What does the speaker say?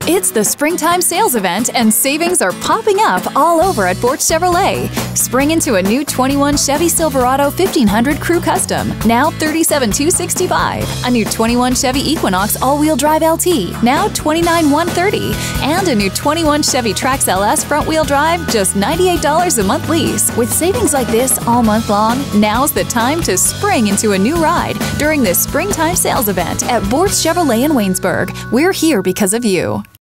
It's the springtime sales event and savings are popping up all over at Borch Chevrolet. Spring into a new 21 Chevy Silverado 1500 Crew Custom, now $37,265. A new 21 Chevy Equinox all-wheel drive LT, now $29,130. And a new 21 Chevy Trax LS front-wheel drive, just $98 a month lease. With savings like this all month long, now's the time to spring into a new ride during this springtime sales event at Borch Chevrolet in Waynesburg. We're here because of you.